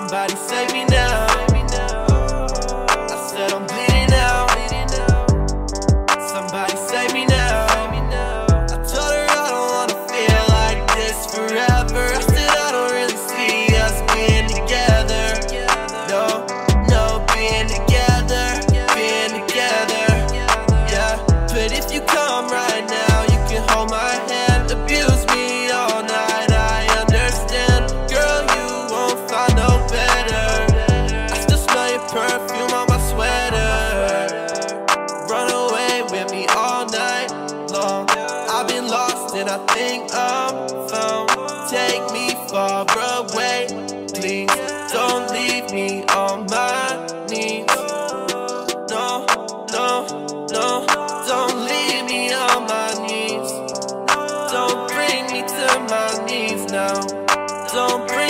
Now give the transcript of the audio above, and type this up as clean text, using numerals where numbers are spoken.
Somebody save me now. I said I'm bleeding out. Somebody save me now. I told her I don't wanna feel like this forever. I said I don't really see us being together. No, being together. Yeah, but if you come right now, you can hold my hand. Abuse me all night, I understand. Girl, you won't find no better. I still smell your perfume on my sweater. Run away with me all night long. I've been lost and I think I'm found. Take me far away, please. Don't leave me on my knees. No, don't leave me on my knees. Don't bring me to my knees now. Don't bring